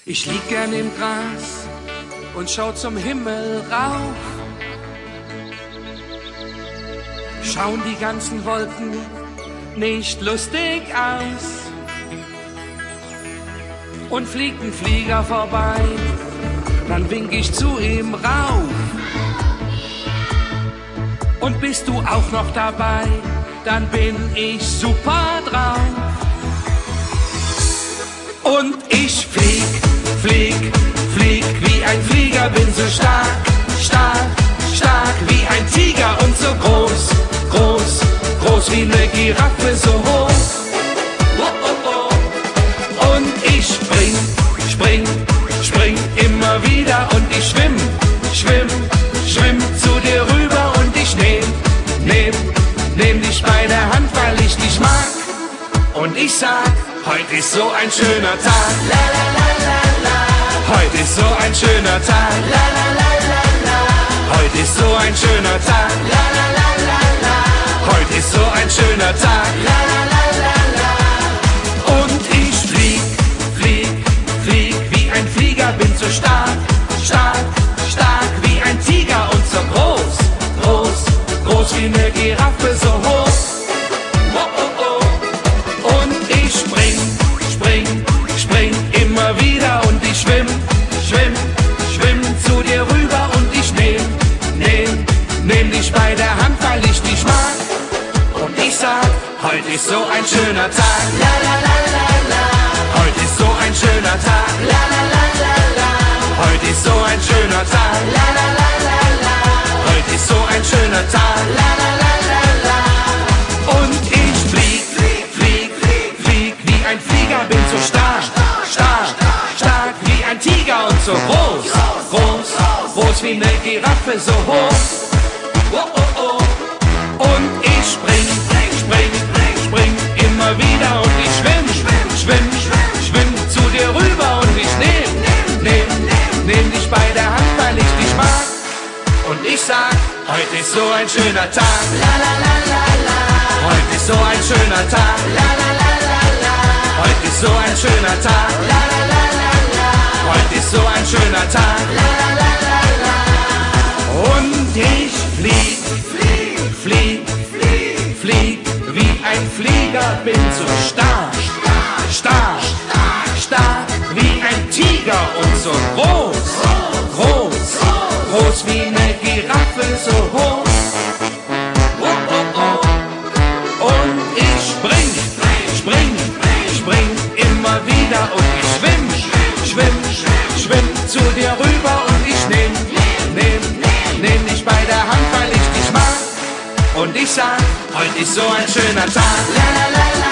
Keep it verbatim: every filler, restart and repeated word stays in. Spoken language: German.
Ich lieg gern im Gras und schau zum Himmel rauf. Schauen die ganzen Wolken nicht lustig aus. Und fliegt ein Flieger vorbei, dann wink ich zu ihm rauf. Und bist du auch noch dabei, dann bin ich super drauf. Und ich flieg, flieg, flieg wie ein Flieger, bin so stark, stark, stark wie ein Tiger und so groß, groß, groß wie eine Giraffe, so hoch. Oh, oh, oh. Und ich spring, spring, spring immer wieder und ich schwimm, schwimm, schwimm zu dir rüber und ich nehm, nehm, nehm dich bei der Hand, weil ich dich mag. Und ich sag, heute ist so ein schöner Tag, la la la la la. Heute ist so ein schöner Tag, la la la la la. Heute ist so ein schöner Tag, la la la la la. Heute ist so ein schöner Tag, la la la la la. Und ich flieg, flieg, flieg wie ein Flieger, bin so stark, stark, stark wie ein Tiger und so groß, groß, groß wie eine Giraffe, so hoch. Schwimm, schwimm, schwimm zu dir rüber und ich nehm, nehm, nehm dich bei der Hand, weil ich dich mag. Und ich sag, heute ist so ein schöner Tag, la la la la la. Heute ist so ein schöner Tag, la la la la la. Heute ist so ein schöner Tag, la la la la la. Heute ist so ein schöner Tag, la la la la la. Und ich flieg, flieg, flieg, flieg wie ein Flieger, bin so stark, stark, stark wie ein Tiger und so groß, groß, groß wie eine Giraffe, so hoch. Oh, oh, oh. Und ich spring, spring, spring immer wieder und ich schwimm, schwimm, schwimm zu dir rüber und ich nehm, nehm, nehm dich bei der Hand, weil ich dich mag. Und ich sag, heute ist so ein schöner Tag, la la la la la. Heute ist so ein schöner Tag, la la la la la. Heute ist so ein schöner Tag, la la la la la. Heute ist so ein schöner Tag, la la la la la. Und ich flieg, flieg, flieg, flieg, flieg wie ein Flieger, bin so stark, stark, stark wie ein Tiger und so groß, groß, groß wie eine Giraffe, so hoch. Oh, oh, oh. Und ich spring, spring, spring immer wieder und ich schwimm, schwimm, schwimm zu dir rüber und ich nehm, nehm, nehm dich bei der Hand, weil ich dich mag. Und ich sag, heute ist so ein schöner Tag, la la la la.